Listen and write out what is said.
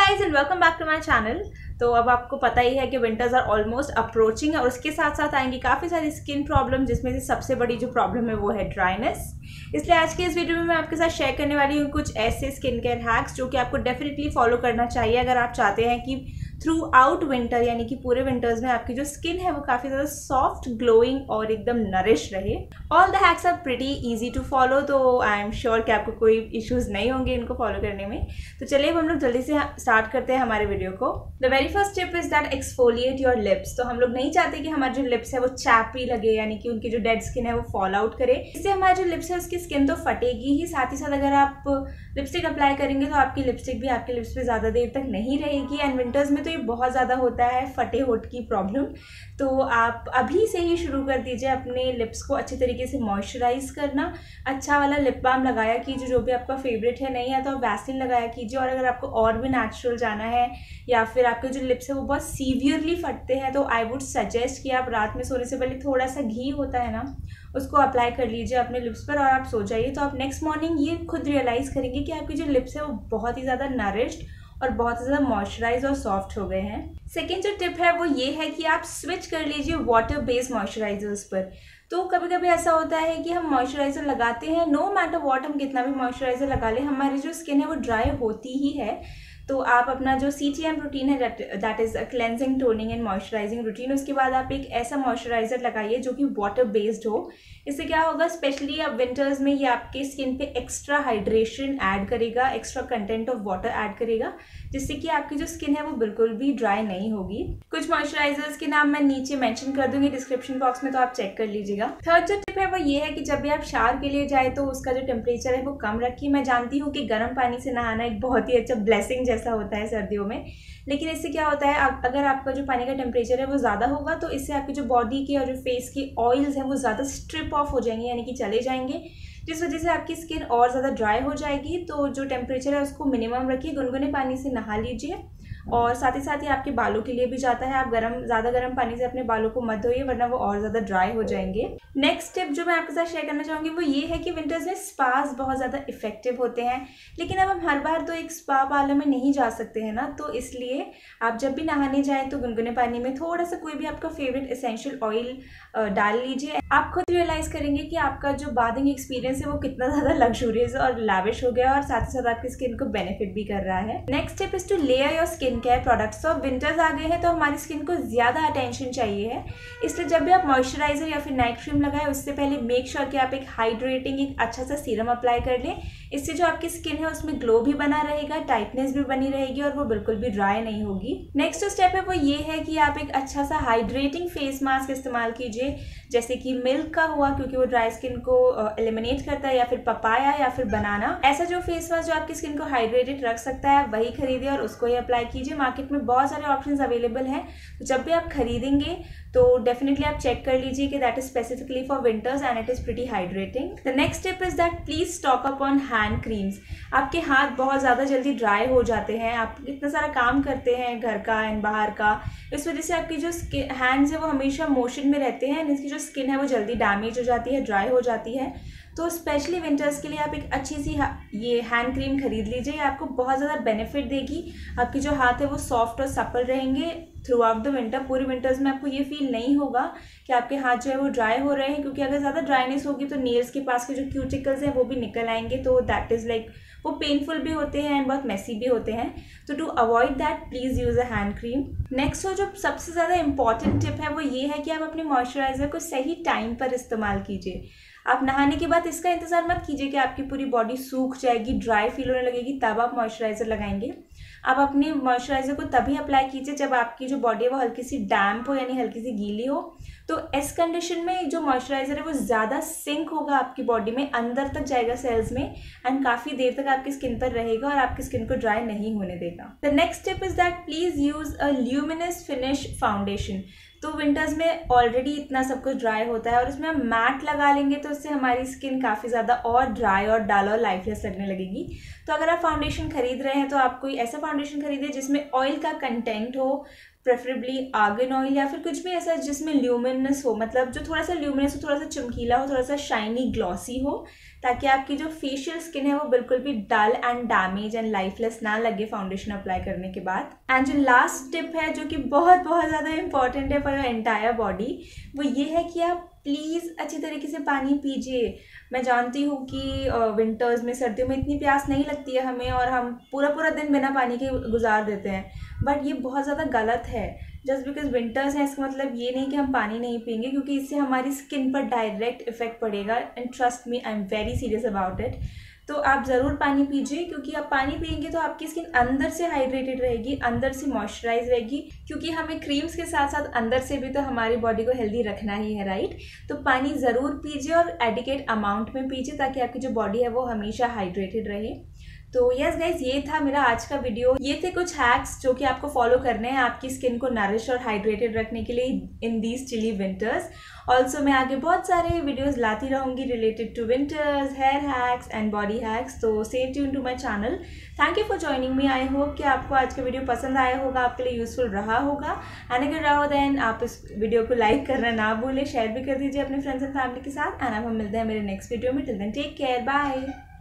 Guys and welcome back to my channel. तो अब आपको पता ही है कि विंटर्स आर ऑलमोस्ट अप्रोचिंग और उसके साथ साथ आएंगी काफ़ी सारी स्किन प्रॉब्लम, जिसमें से सबसे बड़ी जो प्रॉब्लम है वो है ड्राइनेस। इसलिए आज के इस वीडियो में मैं आपके साथ शेयर करने वाली हूँ कुछ ऐसे स्किन केयर हैक्स जो कि आपको डेफिनेटली फॉलो करना चाहिए अगर आप चाहते हैं कि थ्रू आउट विंटर यानी कि पूरे विंटर्स में आपकी जो स्किन है वो काफ़ी ज़्यादा सॉफ्ट, ग्लोइंग और एकदम नरिश रहे। All the hacks are pretty easy to follow, तो आई एम श्योर कि आपको कोई इश्यूज नहीं होंगे इनको फॉलो करने में। तो चलिए अब हम लोग जल्दी से स्टार्ट करते हैं हमारे वीडियो को। The very first tip is that exfoliate your lips. तो हम लोग नहीं चाहते कि हमारे जो लिप्स है वो चैपी लगे, यानी कि उनकी जो डेड स्किन है वो फॉल आउट करे। इससे हमारी जो लिप्स है उसकी स्किन तो फटेगी ही, साथ ही साथ अगर आप लिपस्टिक अप्लाई करेंगे तो आपकी लिपस्टिक भी आपके लिप्स पे ज़्यादा देर तक नहीं रहेगी। एंड विंटर्स में तो ये बहुत ज़्यादा होता है फटे होठ की प्रॉब्लम। तो आप अभी से ही शुरू कर दीजिए अपने लिप्स को अच्छी तरीके से मॉइस्चराइज करना। अच्छा वाला लिप बाम लगाया कीजिए जो भी आपका फेवरेट है, नहीं है तो आप वैसलिन लगाया कीजिए। और अगर आपको और भी नेचुरल जाना है या फिर आपके जो लिप्स है वो बहुत सीवियरली फटते हैं तो आई वुड सजेस्ट कि आप रात में सोने से पहले थोड़ा सा घी होता है ना, उसको अप्लाई कर लीजिए अपने लिप्स पर और आप सो जाइए। तो आप नेक्स्ट मॉर्निंग ये खुद रियलाइज़ करेंगे कि आपकी जो लिप्स है वो बहुत ही ज़्यादा नरिश्ड और बहुत ज़्यादा मॉइस्चराइज और सॉफ्ट हो गए हैं। सेकेंड जो टिप है वो ये है कि आप स्विच कर लीजिए वाटर बेस्ड मॉइस्चराइजर्स पर। तो कभी कभी ऐसा होता है कि हम मॉइस्चराइजर लगाते हैं, नो मैटर व्हाट, हम कितना भी मॉइस्चराइजर लगा लें हमारी जो स्किन है वो ड्राई होती ही है। तो आप अपना जो CTM रूटीन है that is cleansing, toning and moisturising routine, उसके बाद आप एक ऐसा मॉइस्चराइजर लगाइए जो कि वाटर बेस्ड हो। इससे क्या होगा, स्पेशली अब विंटर्स में ये आपके स्किन पे एक्स्ट्रा हाइड्रेशन ऐड करेगा, extra content of water add करेगा, जिससे कि आपकी जो स्किन है वो बिल्कुल भी ड्राई नहीं होगी। कुछ मॉइस्चराइजर्स के नाम मैं नीचे मेंशन कर दूंगी डिस्क्रिप्शन बॉक्स में, तो आप चेक कर लीजिएगा। थर्ड जो टिप है वो ये है कि जब भी आप शावर के लिए जाए तो उसका जो टेम्परेचर है वो कम रखिए। मैं जानती हूँ कि गर्म पानी से नहाना एक बहुत ही अच्छा ब्लेसिंग जैसा होता है सर्दियों में, लेकिन इससे क्या होता है अगर आपका जो पानी का टेम्परेचर है वो ज़्यादा होगा तो इससे आपकी जो बॉडी के और जो फेस के ऑयल्स हैं वो ज़्यादा स्ट्रिप ऑफ हो जाएंगे, यानी कि चले जाएंगे, जिस वजह से आपकी स्किन और ज़्यादा ड्राई हो जाएगी। तो जो टेम्परेचर है उसको मिनिमम रखिए, गुनगुने पानी से नहा लीजिए। और साथ ही आपके बालों के लिए भी जाता है, आप ज़्यादा गर्म पानी से अपने बालों को मत धोइए वरना वो और ज़्यादा ड्राई हो जाएंगे। नेक्स्ट टिप जो मैं आपके साथ शेयर करना चाहूँगी वो ये है कि विंटर्स में स्पास बहुत ज़्यादा इफेक्टिव होते हैं, लेकिन अब हम हर बार तो एक स्पा पार्लर में नहीं जा सकते हैं ना, तो इसलिए आप जब भी नहाने जाएँ तो गुनगुने पानी में थोड़ा सा कोई भी आपका फेवरेट एसेंशियल ऑयल डाल लीजिए। आप खुद रियलाइज़ करेंगे कि आपका जो बाथिंग एक्सपीरियंस है वो कितना ज़्यादा लग्जूरियस और लैविश हो गया और साथ ही साथ आपकी स्किन को बेनिफिट भी कर रहा है। Next tip is to layer your skin care products. तो विंटर्स आ गए हैं तो हमारी स्किन को ज़्यादा अटेंशन चाहिए है, इसलिए जब भी आप मॉइस्चराइजर या फिर नाइट क्रीम लगाएं उससे पहले मेक श्योर कि आप एक हाइड्रेटिंग एक अच्छा सा सीरम अप्लाई कर लें। इससे जो आपकी स्किन है उसमें ग्लो भी बना रहेगा, टाइटनेस भी बनी रहेगी और वो बिल्कुल भी ड्राई नहीं होगी। नेक्स्ट जो स्टेप है वो ये है कि आप एक अच्छा सा हाइड्रेटिंग फेस मास्क इस्तेमाल कीजिए, जैसे कि मिल्क का हुआ क्योंकि वो ड्राई स्किन को एलिमिनेट करता है, या फिर पपाया या फिर बनाना। ऐसा जो फेस मास्क जो आपकी स्किन को हाइड्रेटेड रख सकता है वही खरीदिए और उसको ही अप्लाई कीजिए। मार्केट में बहुत सारे ऑप्शंस अवेलेबल हैं, तो जब भी आप खरीदेंगे तो डेफिनेटली आप चेक कर लीजिए कि that is specifically for winters and it is pretty hydrating. The next tip is that please stock up on hand creams. आपके हाथ बहुत ज़्यादा जल्दी ड्राई हो जाते हैं, आप इतना सारा काम करते हैं घर का एंड बाहर का, इस वजह से आपकी जो हैंड्स है वो हमेशा मोशन में रहते हैं, इसकी जो स्किन है वो जल्दी डैमेज हो जाती है, ड्राई हो जाती है। तो स्पेशली विंटर्स के लिए आप एक अच्छी सी ये हैंड क्रीम खरीद लीजिए, आपको बहुत ज़्यादा बेनिफिट देगी। आपके जो हाथ है वो सॉफ्ट और सपल रहेंगे थ्रू आउट द विंटर। पूरे विंटर्स में आपको ये फील नहीं होगा कि आपके हाथ जो है वो ड्राई हो रहे हैं, क्योंकि अगर ज़्यादा ड्राइनेस होगी तो नेल्स के पास के जो क्यूटिकल्स हैं वो भी निकल आएंगे, तो दैट इज़ लाइक वो पेनफुल भी होते हैं एंड बहुत मेसी भी होते हैं। तो to avoid that please use a hand cream. Next जो सबसे ज़्यादा इंपॉर्टेंट टिप है वो ये है कि आप अपने मॉइस्चराइज़र को सही टाइम पर इस्तेमाल कीजिए। आप नहाने के बाद इसका इंतज़ार मत कीजिए कि आपकी पूरी बॉडी सूख जाएगी, ड्राई फील होने लगेगी तब आप मॉइस्चराइज़र लगाएंगे। आप अपने मॉइस्चराइज़र को तभी अप्लाई कीजिए जब आपकी जो बॉडी है वो हल्की सी डैम्प हो, यानी हल्की सी गीली हो। तो इस कंडीशन में जो मॉइस्चराइज़र है वो ज़्यादा सिंक होगा आपकी बॉडी में, अंदर तक जाएगा सेल्स में एंड काफ़ी देर तक आपकी स्किन पर रहेगा और आपकी स्किन को ड्राई नहीं होने देगा। The next tip is that please use a luminous finish foundation. तो विंटर्स में ऑलरेडी इतना सब कुछ ड्राई होता है और उसमें हम मैट लगा लेंगे तो इससे हमारी स्किन काफ़ी ज़्यादा और ड्राई और डल और लाइफलेस लगने लगेगी। तो अगर आप फाउंडेशन खरीद रहे हैं तो आप कोई ऐसा फाउंडेशन खरीदिए जिसमें ऑयल का कंटेंट हो, प्रेफरेबली आर्गन ऑयल या फिर कुछ भी ऐसा जिसमें ल्यूमिनस हो, मतलब जो थोड़ा सा ल्यूमिनस हो, थोड़ा सा चमकीला हो, थोड़ा सा शाइनी ग्लॉसी हो, ताकि आपकी जो फेशियल स्किन है वो बिल्कुल भी dull and damage and lifeless ना लगे फाउंडेशन अप्लाई करने के बाद। एंड जो लास्ट टिप है जो कि बहुत बहुत ज़्यादा इंपॉर्टेंट है फॉर योर एंटायर बॉडी, वो ये है कि आप प्लीज़ अच्छी तरीके से पानी पीजिए। मैं जानती हूँ कि विंटर्स में, सर्दियों में इतनी प्यास नहीं लगती है हमें और हम पूरा पूरा दिन बिना पानी के गुजार देते हैं, बट ये बहुत ज़्यादा गलत है। जस्ट बिकॉज विंटर्स हैं इसका मतलब ये नहीं कि हम पानी नहीं पियेंगे, क्योंकि इससे हमारी स्किन पर डायरेक्ट इफेक्ट पड़ेगा। And trust me, I am very serious about it. तो आप ज़रूर पानी पीजिए, क्योंकि आप पानी पियेंगे तो आपकी स्किन अंदर से हाइड्रेटेड रहेगी, अंदर से मॉइस्चराइज रहेगी, क्योंकि हमें क्रीम्स के साथ साथ अंदर से भी तो हमारी बॉडी को हेल्दी रखना ही है, राइट। तो पानी ज़रूर पीजिए और एडिकेट अमाउंट में पीजिए, ताकि आपकी जो बॉडी है वो हमेशा हाइड्रेटेड रहे। तो यस गाइज, ये था मेरा आज का वीडियो। ये थे कुछ हैक्स जो कि आपको फॉलो करने हैं आपकी स्किन को नरिश और हाइड्रेटेड रखने के लिए in these chilly winters. Also मैं आगे बहुत सारे वीडियोस लाती रहूँगी related to winters, hair hacks and body hacks. तो stay tune to my channel. Thank you for joining me. I hope कि आपको आज का वीडियो पसंद आया होगा, आपके लिए यूजफुल रहा होगा। एंड अगर रहा हो देन आप इस वीडियो को लाइक करना ना भूलें, शेयर भी कर दीजिए अपने फ्रेंड्स एंड फैमिली के साथ। एंड अब हम मिलते हैं मेरे नेक्स्ट वीडियो में। Till then take care, bye.